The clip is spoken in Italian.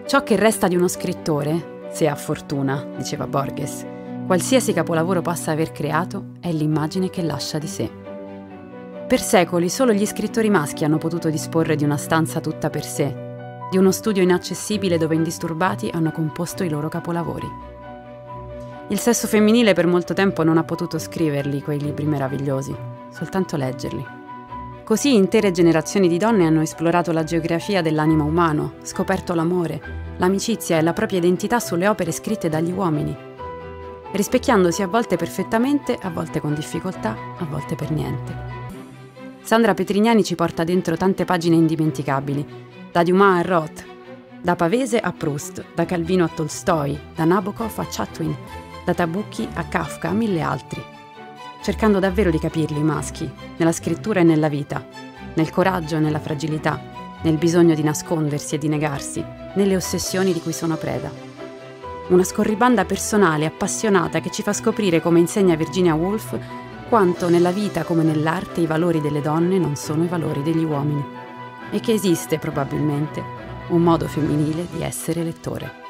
Ciò che resta di uno scrittore, se ha fortuna, diceva Borges, qualsiasi capolavoro possa aver creato, è l'immagine che lascia di sé. Per secoli solo gli scrittori maschi hanno potuto disporre di una stanza tutta per sé, di uno studio inaccessibile dove indisturbati hanno composto i loro capolavori. Il sesso femminile per molto tempo non ha potuto scriverli quei libri meravigliosi, soltanto leggerli. Così intere generazioni di donne hanno esplorato la geografia dell'animo umano, scoperto l'amore, l'amicizia e la propria identità sulle opere scritte dagli uomini, rispecchiandosi a volte perfettamente, a volte con difficoltà, a volte per niente. Sandra Petrignani ci porta dentro tante pagine indimenticabili, da Dumas a Roth, da Pavese a Proust, da Calvino a Tolstoi, da Nabokov a Chatwin, da Tabucchi a Kafka a mille altri, cercando davvero di capirli i maschi, nella scrittura e nella vita, nel coraggio e nella fragilità, nel bisogno di nascondersi e di negarsi, nelle ossessioni di cui sono preda. Una scorribanda personale, appassionata, che ci fa scoprire, come insegna Virginia Woolf, quanto nella vita come nell'arte i valori delle donne non sono i valori degli uomini e che esiste probabilmente un modo femminile di essere lettore.